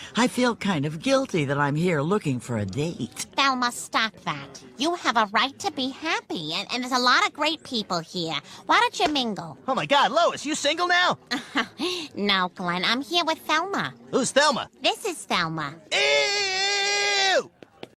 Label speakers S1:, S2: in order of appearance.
S1: I feel kind of guilty that I'm here looking for a date.
S2: Thelma, stop that. You have a right to be happy, and there's a lot of great people here. Why don't you mingle?
S3: Oh my God, Lois, you single now?
S2: No, Glenn, I'm here with Thelma.
S3: Who's Thelma?
S2: This is Thelma.
S3: Ew!